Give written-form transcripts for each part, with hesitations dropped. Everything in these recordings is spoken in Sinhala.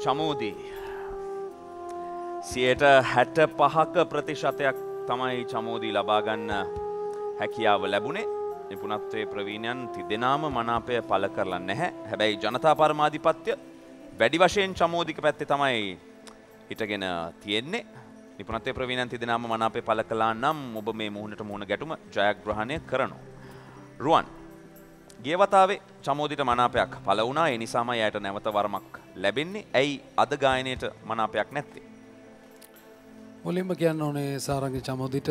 චමෝදි 65% තමයි චමෝදි ලබා ගන්න හැකියාව ලැබුණේ. නිපුණත්වයේ ප්‍රවීණයන් තිදෙනාම මනාපය පළ කරලා නැහැ. හැබැයි ජනතා පරමාධිපත්‍ය වැඩි වශයෙන් චමෝදික පැත්තේ තමයි හිටගෙන තියෙන්නේ. නිපුණත්වයේ ප්‍රවීණයන් තිදෙනාම මනාපය පළ කළා නම් ඔබ මේ මුහුණට මුහුණ ගැටුම ජයග්‍රහණය කරනවා. රුවන් ගිය වතාවේ චමෝදිට මනාපයක් පළ වුණා. ඒ නිසාම එයාට නැවත වරමක් ලැබෙන්නේ. ඇයි අද ගායනයේට මනාපයක් නැත්තේ? මුලින්ම කියන්න ඕනේ සාරංග චමෝදිට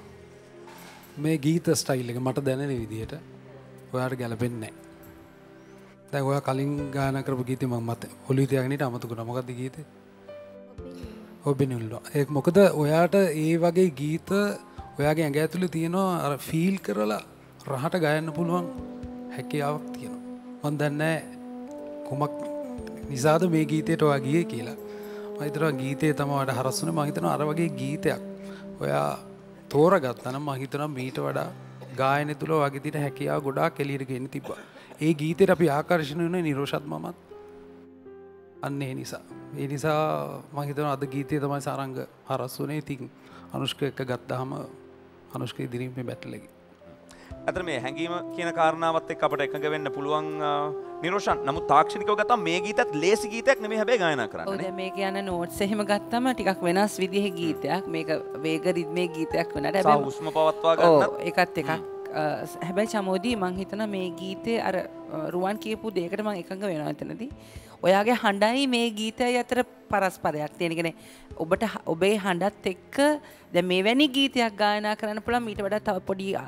මේ ගීත ස්ටයිල් එක මට දැනෙන විදිහට ඔයාට ගැලපෙන්නේ නැහැ. දැන් ඔයා කලින් ගායනා කරපු ගීතේ මම මත ඔළුවේ තියාගෙන ඉත අමතක වුණා. මොකක්ද ගීතේ? ඔබෙනුල්ල. ඒක මොකද ඔයාට ඒ වගේ ගීත ඔයාගේ ඇඟ ඇතුලේ තියෙනවා අර ෆීල් කරලා රහට ගයන්න පුළුවන් හැකියාවක් තියෙනවා. මම දන්නේ කොමක් නිසාද මේ ගීතයට ඔයා ගියේ කියලා. මම හිතනවා ගීතේ තමයි ඔයාට හරස් වුණේ. මම හිතනවා අර වගේ ගීතයක් ඔයා තෝරගත්තා නම් මම හිතනවා මීට වඩා ගායනය තුල ඔයාගේ තියෙන හැකියාව ගොඩාක් එළියට ගෙන්න තිබ්බා. ඒ ගීතේට අපි ආකර්ෂණය වුණේ නිරෝෂත් මමත්. අන්න ඒ නිසා. ඒ නිසා මම හිතනවා අද ගීතේ තමයි සාරංග හරස් වුණේ. ඉතින් අනුෂ්ක එක්ක ගත්තාම අනුෂ්ක ඉදිරියෙන් මේ බැටල් එකේ අතර මේ හැංගීම කියන කාරණාවත් එක්ක අපිට එකඟ වෙන්න පුළුවන් නිරෝෂන්. නමුත් තාක්ෂණිකව ගත්තම මේ ගීතත් ලේසි ගීතයක් නෙමෙයි හැබැයි ගායනා කරන්න. ඔව් දැන් මේ කියන නෝට්ස් එහෙම ගත්තම ටිකක් වෙනස් විදිහේ ගීතයක්. මේක වේග රිද්මේ ගීතයක් වෙනට හැබැයි හුස්ම පවත්වා ගන්නත් ඒකත් එකක්. හැබැයි චමෝදි මං හිතනවා මේ ගීතේ අර රුවන් කියපු දෙයකට මං එකඟ වෙනවා එතනදී. ඔයාගේ හඬයි මේ ගීතයයි අතර පරස්පරයක් තියෙන. කියන්නේ ඔබට ඔබේ හඬත් එක්ක දැන් මේවැනි ගීතයක් ගායනා කරන්න පුළුවන් ඊට වඩා තව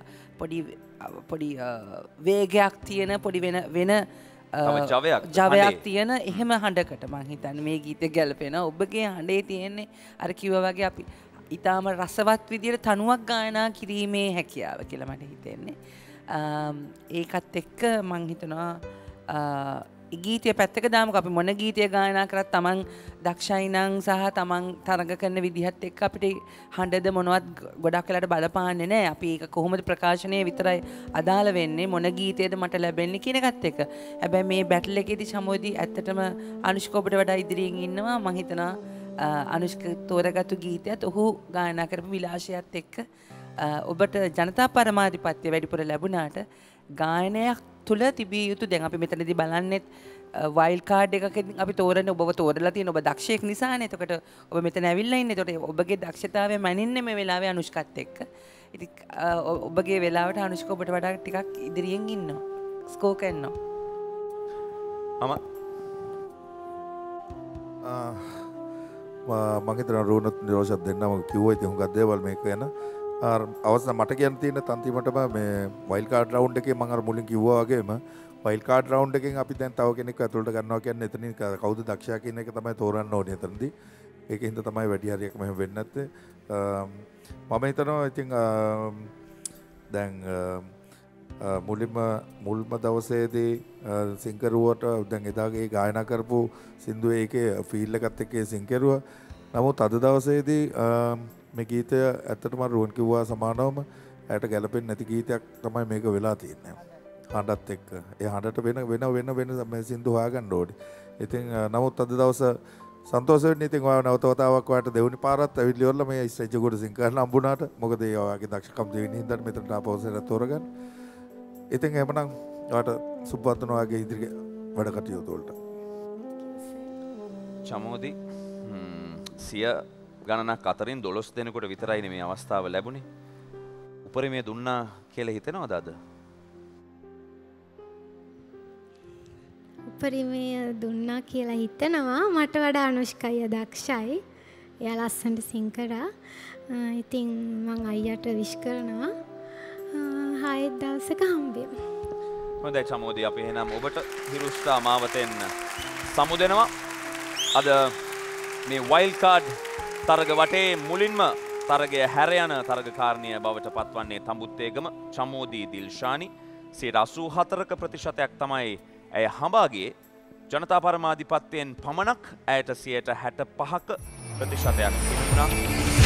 පොඩි වේගයක් තියෙන පොඩි වෙන ජවයක් තියෙන එහෙම හඬකට මං හිතන්නේ මේ ගීතේ ගැලපෙනවා. ඔබගේ හඬේ තියෙන්නේ අර කිව්වා වගේ අපි ඊටාම රසවත් විදියට තනුවක් ගායනා කිරීමේ හැකියාව කියලා මට හිතෙන්නේ. ඒකත් එක්ක මං හිතනවා ගීතය පැත්තක දාමුකෝ. අපි මොන ගීතය ගායනා කරත් තමන් දක්ෂයි නම් සහ තමන් තරඟ කරන විදිහත් එක්ක අපිට හඬද මොනවත් ගොඩක් වෙලාට බලපාන්නේ නැහැ. අපි ඒක කොහොමද ප්‍රකාශනය විතරයි අදාළ වෙන්නේ, මොන ගීතයද මට ලැබෙන්නේ කියන එකත් එක්ක. හැබැයි මේ බැටල් එකේදී චමෝදි ඇත්තටම අනුෂ්ක ඔබට වඩා ඉදිරියෙන් ඉන්නවා. මම හිතනවා අනුෂ්ක තෝරගත්තු ගීතයත් ඔහු ගායනා කරපු විලාශයත් එක්ක ඔබට ජනතා පරමාධිපත්‍ය වැඩිපුර ලැබුණාට ගායනයක් තුල තිබිය යුතු දැන් අපි මෙතනදී බලන්නේ වයිල්ඩ් කාඩ් එකකින් අපි තෝරන්නේ ඔබව තෝරලා තියෙන ඔබ දක්ෂයෙක් නිසානේ. එතකොට ඔබ මෙතන ඇවිල්ලා ඉන්නේ. එතකොට ඔබගේ දක්ෂතාවය මනින්නේ මේ වෙලාවේ අනුෂ්කත් එක්ක. ඉතින් ඔබගේ වෙලාවට අනුෂ්ක ඔබට වඩා ටිකක් ඉදිරියෙන් ඉන්නවා. ස්කෝර් කරනවා. මම හිතනවා රෝනත් නිරෝෂත් දෙන්නම කිව්වා ඉතින් හුඟක් දේවල් මේක ගැන. අවසන් මට කියන්න තියෙන තන්තිමටම මේ වයිල්ඩ් කාඩ් රවුන්ඩ් එකේ මම අර මුලින් කිව්වා වගේම වයිල්ඩ් කාඩ් රවුන්ඩ් එකෙන් අපි දැන් තව කෙනෙක් ඇතුළට ගන්නවා කියන්නේ එතනින් කවුද දක්ෂයා කියන එක තමයි තෝරන්න ඕනේ එතනදී. ඒකෙන් හින්දා තමයි වැඩි හරියක් මෙහෙම වෙන්නේ නැත්තේ. මම හිතනවා ඉතින් දැන් මුල්ම දවසේදී සිංකරුවට දැන් එදාගේ ගායනා කරපු සින්දුවේ ඒකේ ෆීල් එකත් එක්ක සිංකරුවා. නමුත් අද දවසේදී මේ ගීතය ඇත්තටම රුවන් කිව්වා සමානවම ඇයට ගැලපෙන්නේ නැති ගීතයක් තමයි මේක වෙලා තියෙන්නේ. හඬත් එක්ක. ඒ හඬට වෙන මේ සින්දු හොයාගන්න ඕනේ. ඉතින් නමුත් අද දවස සන්තෝෂ වෙන්නේ ඉතින් ඔයාව නැවත වතාවක් ඔයාට දෙවෙනි පාරත් ඇවිල්ලි වල මේ ස්ටේජ් එකට සිං කරන්න හම්බුණාට. මොකද ඒ ඔයාගේ දක්ෂකම් දෙවෙනි හින්දා මෙතනට ආපහුසෙන් තෝරගන්න. ඉතින් එහෙමනම් ඔයාට සුබවත් වෙනවා ඔයාගේ ඉදිරි වැඩ කටයුතු වලට. චමෝදි සිය ගණනක් අතරින් 12 දෙනෙකුට විතරයි මේ අවස්ථාව ලැබුණේ. උපරිමය දුන්නා කියලා හිතනවද අද? උපරිමය දුන්නා කියලා හිතනවා. මට වඩා අනුෂ්කයි දක්ෂයි. එයා ලස්සනට සිං කරා. ඉතින් මං අයියට විශ් කරනවා. හායත් දවසක හම්බෙමු. හොඳයි චමෝදි අපි එහෙනම් ඔබට හිරු ස්ටාර් මාවතෙන් සමු දෙනවා. අද මේ වයිල්ඩ් කාඩ් තරග වටේ මුලින්ම තරගය හැර යන තරගකාරණිය බවට පත්වන්නේ තඹුත්තේගම චමෝදි දිල්ෂානි. 84% තමයි ඇය හඹාගේ. ජනතා පරමාධිපත්‍යයෙන් පමණක් ඇයට 65% තිබුණා.